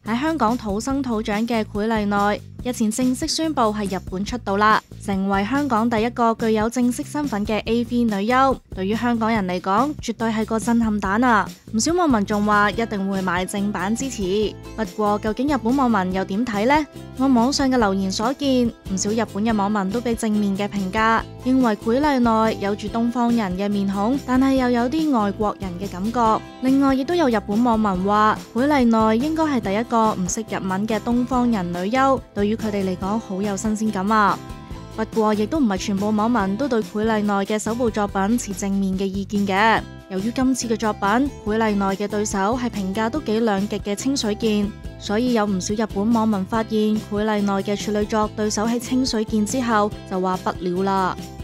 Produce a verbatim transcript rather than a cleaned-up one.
喺香港土生土長嘅繪麗奈日前正式宣布喺日本出道啦，成為香港第一個具有正式身份嘅 A V 女優。對於香港人嚟講，絕對係個震撼彈啊！唔少網民仲話一定會買正版支持。不過究竟日本網民又點睇呢？按網上嘅留言所見，唔少日本嘅網民都俾正面嘅評價，認為繪麗奈有住東方人嘅面孔，但係又有啲外國人嘅感覺。另外亦都有日本網民話，繪麗奈應該係第一個唔識日文嘅東方人女優，對於佢哋嚟講好有新鮮感啊！不過亦都唔係全部網民都對繪麗奈嘅首部作品持正面嘅意見嘅。由於今次嘅作品，繪麗奈嘅對手係評價都幾兩極嘅清水健，所以有唔少日本網民發現繪麗奈嘅處女作對手喺清水健之後就話不了啦。